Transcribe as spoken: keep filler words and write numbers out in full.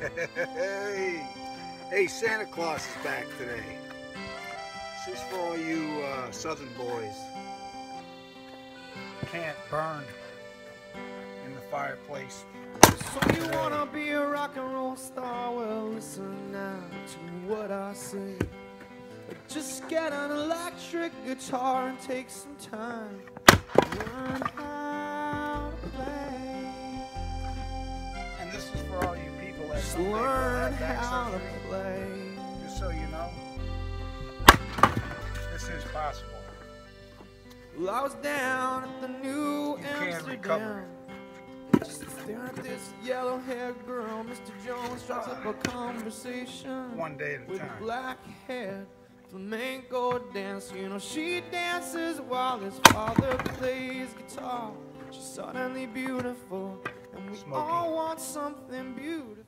Hey, hey, Santa Claus is back today. This is for all you uh, Southern boys. Can't burn in the fireplace. So you wanna be a rock and roll star? Well, listen now to what I say. Just get an electric guitar and take some time. Learn how to play. And this is for all you people that Just learn how to play. Just so you know, this is possible. Well, I was down at the New You can recover Amsterdam, just staring at this yellow-haired girl. Mister Jones strikes up a conversation One day at a with time. a black-haired flamenco dance. You know, she dances while his father plays guitar. She's suddenly beautiful, and we Smokey. all want something beautiful.